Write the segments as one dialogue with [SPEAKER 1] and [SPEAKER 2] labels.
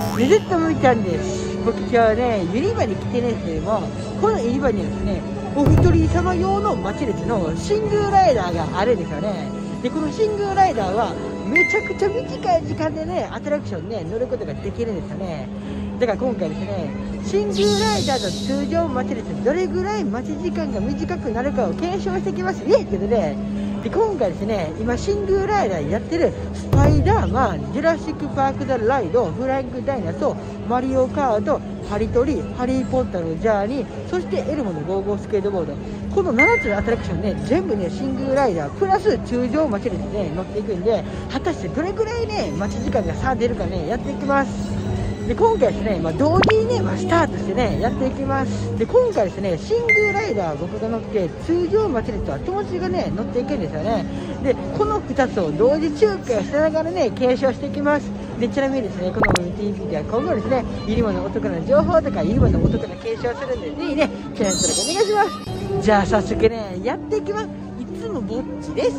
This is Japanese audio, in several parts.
[SPEAKER 1] レゼットむいちゃんです。僕今日はね、ユニバに来てるんですけども、このユニバにはですね、お一人様用の待ち列のシングルライダーがあるんですよね。で、このシングルライダーはめちゃくちゃ短い時間でね、アトラクションね、乗ることができるんですよね。だから今回ですね、シングルライダーと通常待ち列、どれぐらい待ち時間が短くなるかを検証してきますねってことで、今回ですね、今シングルライダーやってるスパイダーマン、ジュラシックパークザライド、フライングダイナソー、マリオカート、ハリトリ、ハリーポッターのジャーニー、そしてエルモのゴーゴースケートボード、この7つのアトラクションね、全部ね、シングルライダープラス通常待ち列で乗っていくんで、果たしてどれぐらいね、待ち時間が差出るかね、やっていきます。で、今回ですね、同時にね、スタートしてね、やっていきます。で、今回ですね、シングルライダー僕が乗って、通常待ち列は友達がね、乗っていくんですよね。で、この2つを同時中継しながらね、検証していきます。で、ちなみにですね、この TV では今後ですね、ユニバのお得な情報とか、ユニバのお得な検証するんで、ぜひね、チャンネル登録お願いします。じゃあ早速ね、やっていきます。いつもぼっちです。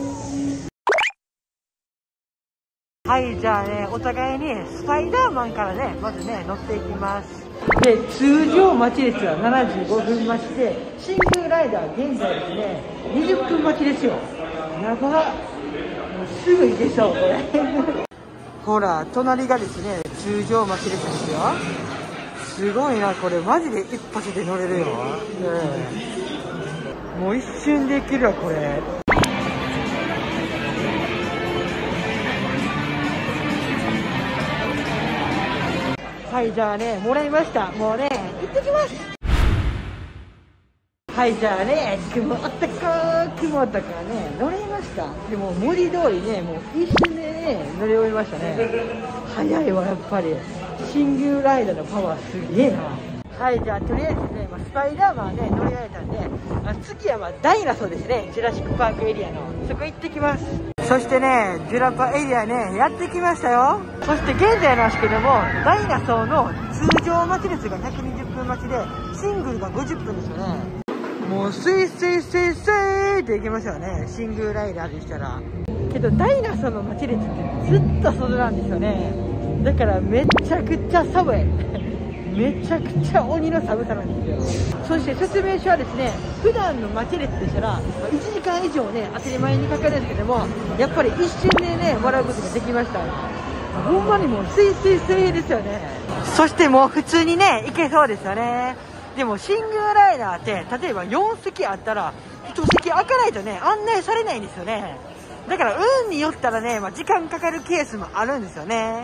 [SPEAKER 1] はい、じゃあね、お互いにスパイダーマンからね、まずね、乗っていきます。で、通常待ち列は75分待ちで、シングルライダー現在ですね、20分待ちですよ。やば、もうすぐ行けそう、これ。ほら、隣がですね、通常待ち列ですよ。すごいな、これマジで一発で乗れるよ。もう一瞬で行けるわ、これ。はい、じゃあね、もらいました。もうね、行ってきます。はい、じゃあね、雲男ね、乗れました。でも、文字通りね、もう一瞬でね、乗り終えましたね。早いわ、やっぱり。シングルライダーのパワーすげえな。はい、じゃあとりあえずね、スパイダーマンね、乗りられたんで、次はダイナソーですね、ジュラシックパークエリアの。そこ行ってきます。そしてね、ジュラパエリアね、やってきましたよ。そして現在なんですけども、ダイナソーの通常待ち列が120分待ちで、シングルが50分ですよね。もうスイスイスイスイって行きますよね、シングルライダーでしたら。けどダイナソーの待ち列ってずっと外なんですよね。だからめちゃくちゃ寒い。めちゃくちゃ鬼の寒さなんですよ。そして説明書はですね、普段の待ち列でしたら1時間以上ね、当たり前にかかるんですけども、やっぱり一瞬でね、もらうことができました。ほんまにもうスイスイスイですよね。そしてもう普通にね、行けそうですよね。でもシングルライダーって例えば4席あったら1席開かないとね、案内されないんですよね。だから運によったらね、時間かかるケースもあるんですよね。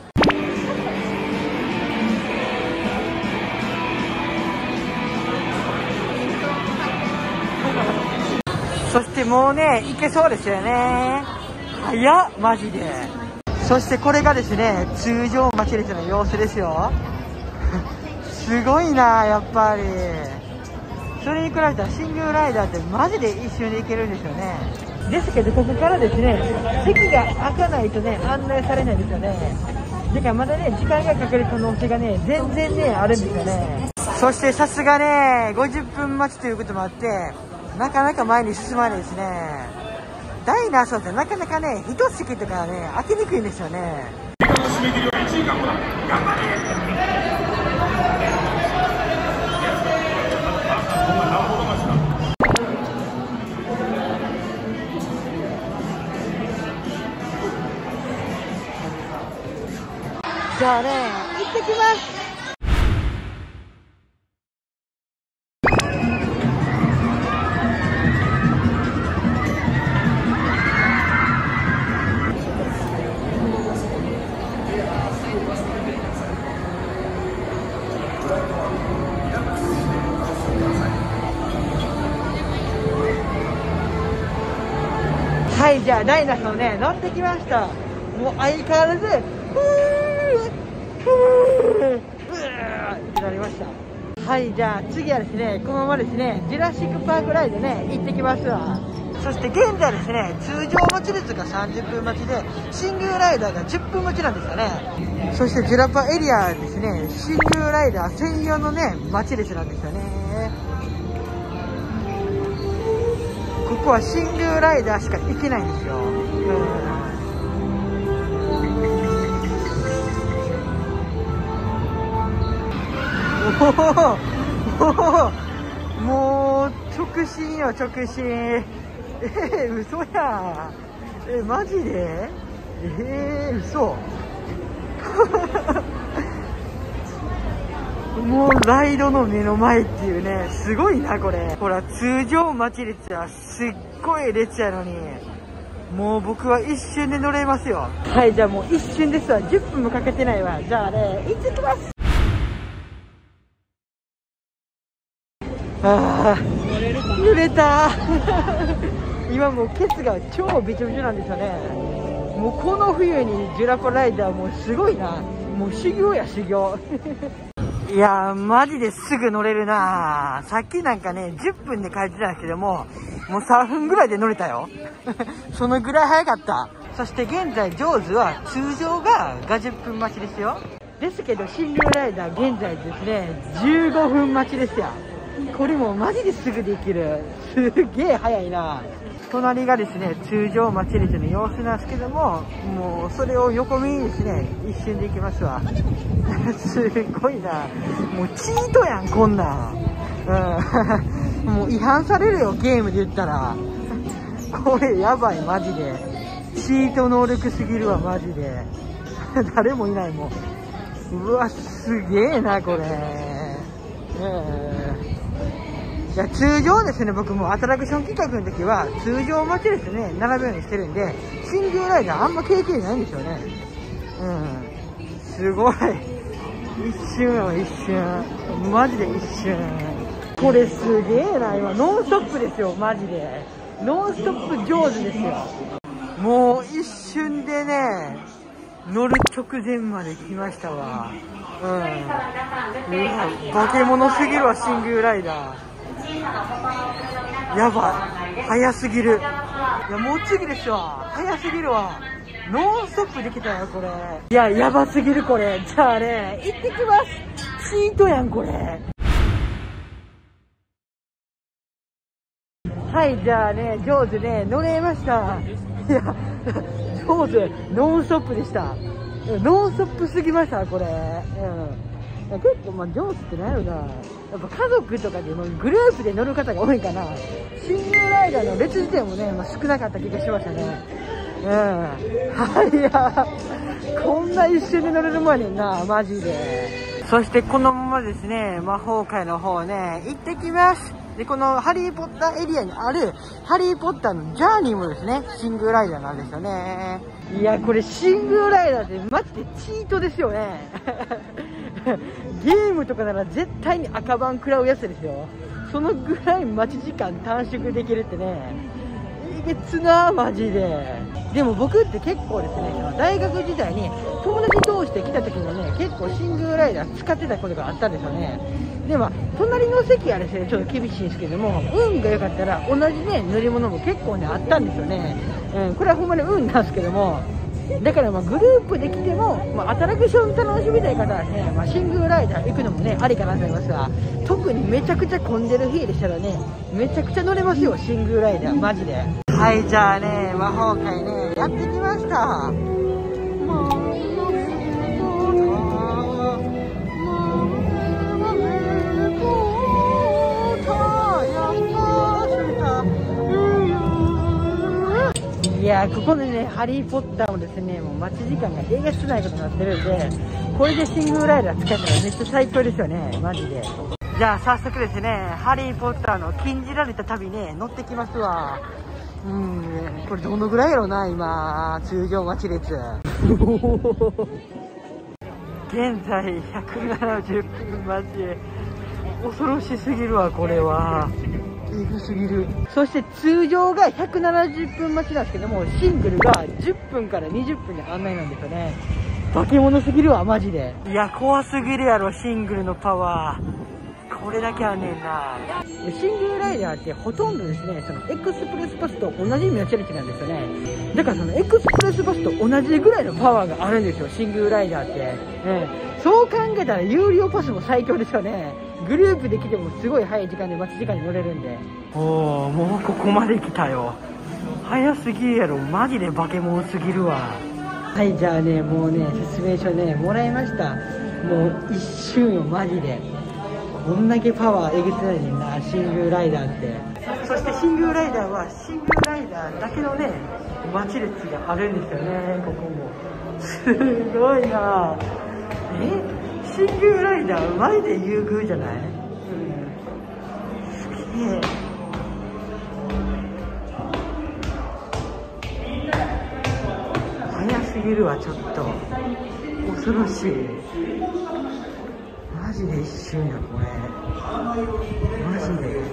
[SPEAKER 1] そしてもうね、行けそうですよね。早っ、マジで。そしてこれがですね、通常待ち列の様子ですよ。すごいな、やっぱり。それに比べたらシングルライダーってマジで一瞬で行けるんですよね。ですけど、ここからですね、席が開かないとね、案内されないですよね。だからまだね、時間がかかる可能性がね、全然ね、あるんですよね。そしてさすがね、50分待ちということもあって、なかなか前に進まないですね。ダイナソーってなかなかね、一席とかね、開けにくいんですよね。じゃあね、行ってきます。はい、じゃあダイナソーね、乗ってきました。もう相変わらずってなりました。はい、じゃあ次はですね、このままですね、ジュラシックパークライドね、行ってきますわ。そして現在ですね、通常待ち列が30分待ちで、シングルライダーが10分待ちなんですよね。そしてジュラパエリアですね、シングルライダー専用のね、待ち列なんですよね。ここはシングルライダーしか行けないんですよ。 もう直進よ直進。嘘やん。マジで嘘。もうライドの目の前っていうね、すごいなこれ。ほら通常待ち列はすっごい列やのに、もう僕は一瞬で乗れますよ。はい、じゃあもう一瞬ですわ。10分もかけてないわ。じゃあね、行ってきます。あー、濡れた。今もうケツが超びちょびちょなんですよね。もうこの冬にジュラポライダーもうすごいな。もう修行や修行。いやーマジですぐ乗れるな。さっきなんかね10分で帰ってたんですけども、もう3分ぐらいで乗れたよ。そのぐらい早かった。そして現在ジョーズは通常が50分待ちですよ。ですけどシングルライダー現在ですね15分待ちですよ。これもマジですぐできる。すげえ早いな。隣がですね通常待ち列の様子なんですけども、もうそれを横目にですね一瞬で行きますわ。すごいな。もうチートやんこんなん。もう違反されるよゲームで言ったら。これやばいマジで。チート能力すぎるわマジで。誰もいないもん。うわすげえなこれ。いや通常ですね、僕もアトラクション企画の時は通常待ちですね並ぶようにしてるんで、シングルライダーあんま経験ないんですよね。すごい。一瞬よ一瞬、マジで一瞬。これすげえな。今ノンストップですよマジで。ノンストップ上手ですよ。もう一瞬でね乗る直前まで来ましたわ。うわ化け物すぎるわシングルライダー。やばい早すぎる。いやもう次ですわ。早すぎるわ。ノンストップできたよこれ。いややばすぎるこれ。じゃあね行ってきます。チートやんこれ。はいじゃあねジョーズね乗れました。いやジョーズノンストップでした。ノンストップすぎましたこれ。結構まあジョーズってなんやろな、やっぱ家族とかでもグループで乗る方が多いかな。シングルライダーの列自体もね、少なかった気がしましたね。はいやこんな一瞬で乗れるもんやねんなマジで。そしてこのままですね魔法界の方ね行ってきます。でこのハリーポッターエリアにあるハリーポッターのジャーニーもですねシングルライダーなんですよね。いやこれシングルライダーってマジでチートですよね。ゲームとかなら絶対に赤番食らうやつですよ。そのぐらい待ち時間短縮できるってねえげつなマジで。でも僕って結構ですね大学時代に友達同士で来た時にはね結構シングルライダー使ってたことがあったんですよね。でも隣の席はですねちょっと厳しいんですけども、運が良かったら同じね乗り物も結構ねあったんですよね。これはほんまに運なんですけども、だからまあグループで来ても、アトラクション楽しみたい方はね、シングルライダー行くのもねありかなと思いますが、特にめちゃくちゃ混んでる日でしたらねめちゃくちゃ乗れますよシングルライダーマジで。はいじゃあね魔法界ねやってきました。いやここでねハリー・ポッターもですねもう待ち時間がえげつないことになってるんで、これでシングルライダー使ったらめっちゃ最高ですよねマジで。じゃあ早速ですねハリー・ポッターの禁じられた旅ね乗ってきますわ。これどのぐらいやろうな今通常待ち列。現在170分待ち。恐ろしすぎるわこれは。エグすぎる。そして通常が170分待ちなんですけども、シングルが10分から20分で案内なんですよね。化け物すぎるわマジで。いや怖すぎるやろシングルのパワー。これだけはねんな。シングルライダーってほとんどですねそのエクスプレスパスと同じ持ち主なんですよね。だからそのエクスプレスパスと同じぐらいのパワーがあるんですよシングルライダーって。そう考えたら有料パスも最強ですよね。グループで来てもすごい早い時間で待ち時間に乗れるんで。おーもうここまで来たよ。早すぎるやろマジで化け物すぎるわ。はいじゃあねもうね説明書ねもらいました。もう一瞬よマジで。 こんだけパワーえげつないねんな、シングライダーって。そしてシングライダーはシングライダーだけのね待ち列があるんですよね。ここもすごいな。シングライダーマジで優遇じゃない？すげえ。早すぎるわ、ちょっと恐ろしい。マジで一瞬や、これマジで。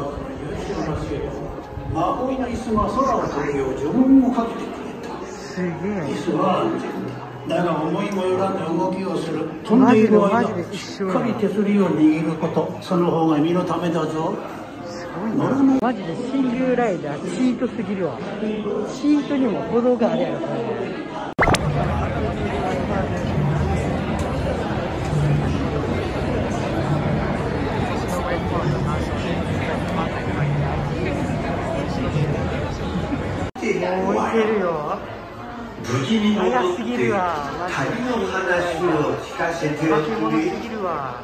[SPEAKER 2] 魔法の椅子は空を飛ぶよう呪文をかけてくれた。
[SPEAKER 1] すげえ。
[SPEAKER 2] 椅子は安全だが、思いもよらぬ動きをする。飛んでいる間しっかり手すりを握ること、その方が身のためだぞ。
[SPEAKER 1] すごいな。マジでシングライダーチートすぎるわ。チートにも程があるやろこれ。もういけるよ。
[SPEAKER 2] 無事に戻
[SPEAKER 1] 早すぎるわ。
[SPEAKER 2] 旅の話を聞かせて
[SPEAKER 1] 化け物すぎるわ。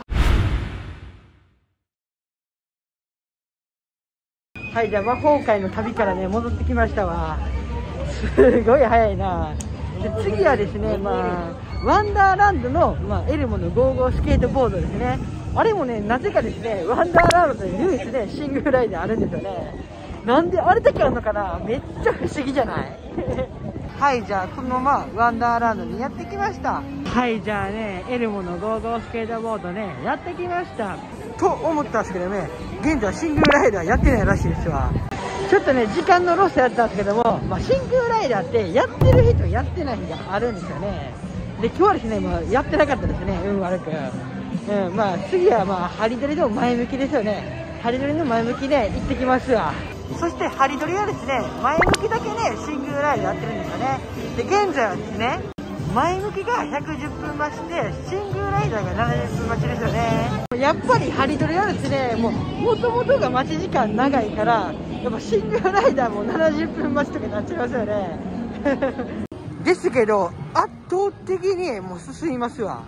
[SPEAKER 1] はい、じゃあ魔法界の旅からね戻ってきましたわ。すごい早いな。で次はですね、ワンダーランドの、エルモのゴーゴースケートボードですね。あれもね、なぜかですね、ワンダーランドで唯一ねシングルライダーあるんですよね。なんであれだけあるのかな、めっちゃ不思議じゃないはい、じゃあこのままワンダーランドにやってきました。はい、じゃあねエルモのゴーゴースケートボードねやってきましたと思ったんですけどね、現在シングルライダーやってないらしいですわ。ちょっとね時間のロスやったんですけども、シングルライダーってやってる日とやってない日があるんですよね。で今日はですねやってなかったですね、運悪く。次はハリドリの前向きですよね。ハリドリの前向きで行ってきますわ。そしてハリドリはですね前向きだけねシングルライダーやってるんですよね。で現在はですね前向きが110分待ちでシングルライダーが70分待ちですよね。やっぱりハリドリはですねもともとが待ち時間長いからやっぱシングルライダーも70分待ちとかになっちゃいますよねですけど圧倒的にもう進みますわ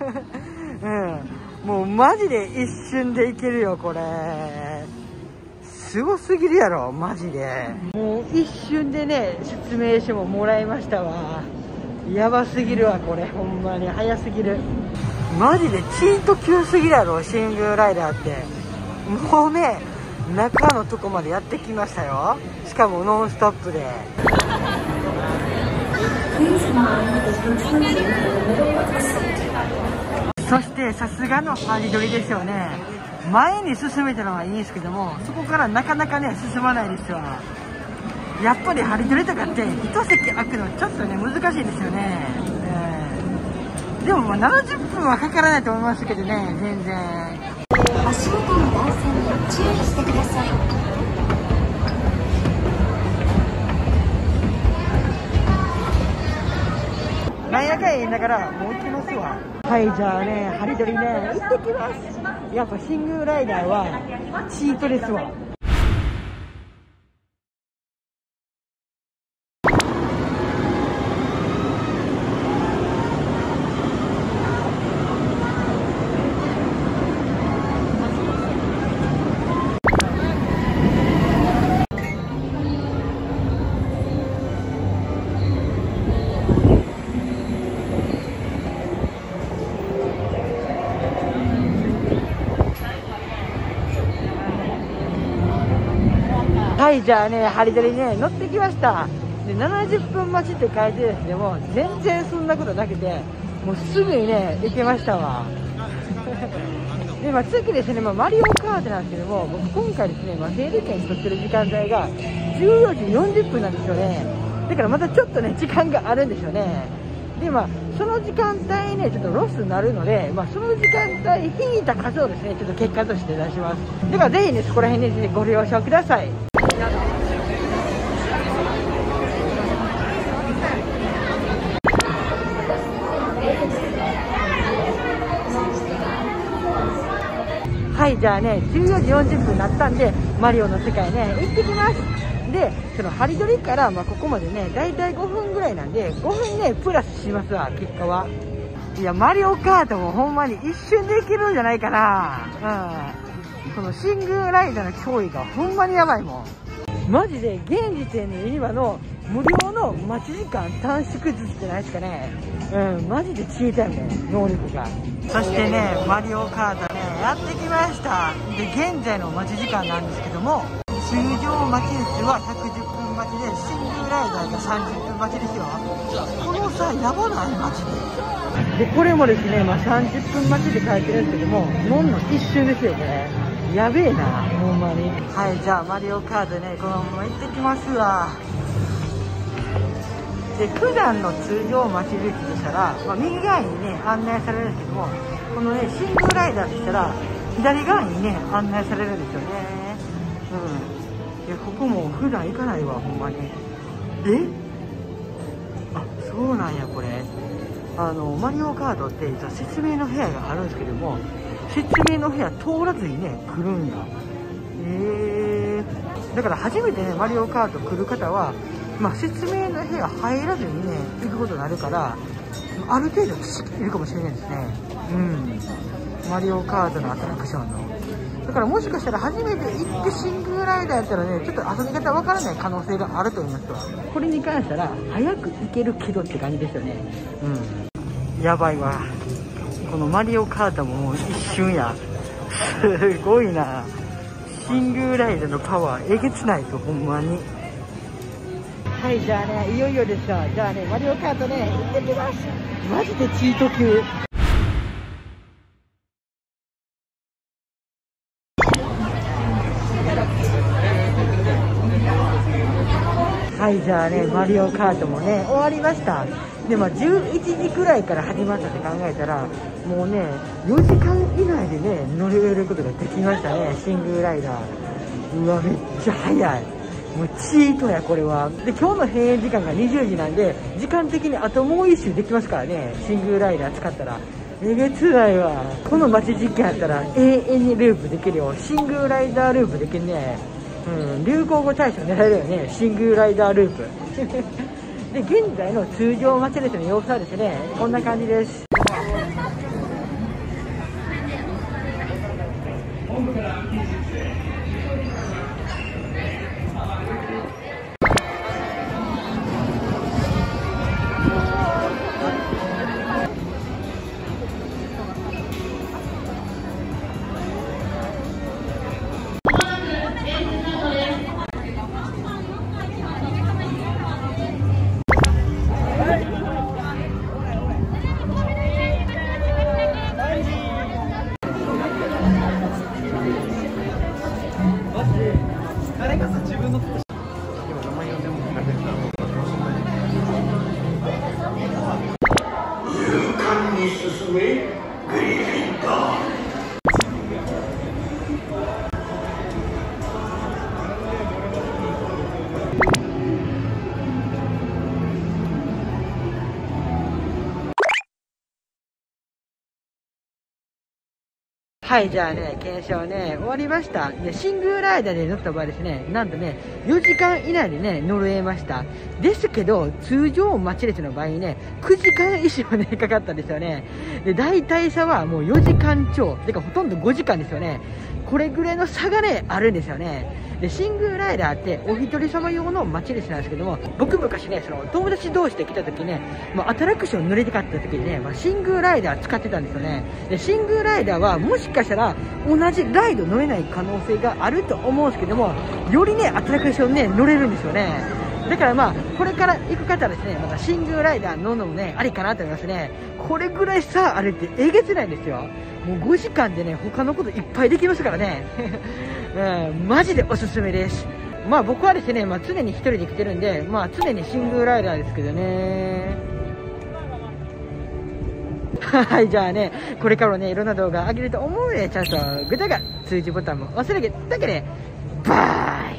[SPEAKER 1] もうマジで一瞬でいけるよこれ。すごすぎるやろマジで。もう一瞬でね説明書ももらいましたわ。やばすぎるわこれ、ほんまに早すぎる。マジでチート級すぎるやろシングルライダーって。もうね中のとこまでやってきましたよ。しかもノンストップで。そしてさすがのハリドリですよね。前に進めたのはいいんですけども、そこからなかなかね進まないですわ。やっぱりハリドリとかって一席空くのちょっとね難しいですよね。でも70分はかからないと思いますけどね、全然。
[SPEAKER 3] 足元の段差に注意してください。
[SPEAKER 1] なんやかんや言いながらもう行きますわ。はい、じゃあねハリドリね行ってきます。やっぱシングルライダーはチートですわ。はい、じゃあねハリドリね乗ってきました。で70分待ちって書いてですね、もう全然そんなことなくてもうすぐにね行けましたわで次ですね、マリオカートなんですけども、僕今回ですね、整理券取ってる時間帯が14時40分なんですよね。だからまたちょっとね時間があるんですよね。でその時間帯ねちょっとロスになるので、その時間帯引いた数をですねちょっと結果として出します。だからぜひねそこら辺で、ね、ご了承ください。はい、じゃあね14時40分になったんでマリオの世界ね行ってきます。でそのハリドリからここまでねだいたい5分ぐらいなんで5分ねプラスしますわ結果は。 いや、マリオカートもほんまに一瞬できるんじゃないかな。このシングルライダーの脅威がほんまにやばいもん。マジで現時点のユニバの無料の待ち時間短縮術ってないですかね。マジで消えたよね、能力が。そしてね、マリオカートね、やってきました。で、現在の待ち時間なんですけども、通常待ち率は110分待ちで、シングルライダーが30分待ちですよ。この差やばないマジで。で、これもですね、30分待ちって書いてるんですけども、もんの一瞬ですよ、これ。やべえな、ほんまに。はい、じゃあマリオカートね、このまま行ってきますわ。で、普段の通常待ち率でしたら、右側にね、案内されるんですけども、このね、シングルライダーでしたら、左側にね、案内されるんですよね。いや、ここも普段行かないわ、ほんまに。あ、そうなんや、これ。マリオカートって実は説明の部屋があるんですけども、説明の部屋通らずにね、来るんや。だから初めてね、マリオカート来る方は、説明の部屋入らずにね、行くことになるから、ある程度知っているかもしれないですね。マリオカートのアトラクションの。だからもしかしたら初めて行ってシングルライダーやったらね、ちょっと遊び方わからない可能性があると思いますわ。これに関したら、早く行けるけどって感じですよね。やばいわ。このマリオカートももう一瞬や。すごいな。シングルライダーのパワーえげつないと、ほんまに。はい、じゃあね、いよいよですよ。じゃあね、マリオカートね、行ってきます。マジでチート級。はい、じゃあね、マリオカートもね、終わりました。で、11時くらいから始まったって考えたら、もうね、4時間以内でね、乗れることができましたね、シングルライダー。うわ、めっちゃ早い。もうチートや、これは。で、今日の閉園時間が20時なんで、時間的にあともう一周できますからね、シングルライダー使ったら。えげつないわ。この待ち時間やったら永遠にループできるよ。シングルライダーループできるね。流行語大賞狙えるよね、シングルライダーループ。で、現在の通常待ち列の様子はですね、こんな感じです。はい、じゃあね、検証ね、終わりました。で、シングルライダーで乗った場合ですね、なんとね、4時間以内でね、乗れました。ですけど、通常待ち列の場合にね、9時間以上ね、かかったんですよね。で、大体差はもう4時間超。てか、ほとんど5時間ですよね。これぐらいの差がね、あるんですよね。で、シングルライダーってお一人様用の待ち列なんですけども、僕昔ね、その友達同士で来た時ね、アトラクション乗れてかった時にね、シングルライダー使ってたんですよね。で、シングルライダーはもしかしたら同じライド乗れない可能性があると思うんですけども、よりね、アトラクションね、乗れるんですよね。だからこれから行く方はですね、またシングルライダー乗るのもね、ありかなと思いますね。これぐらい差あるってえげつないんですよ。もう5時間でね、他のこといっぱいできますからね。マジでおすすめです。僕はですね、常に一人で来てるんで、常にシングルライダーですけどね。はい、じゃあね、これからね、いろんな動画上げると思うので、ちゃんとグッドが通知ボタンも押すだけだけで、バイ。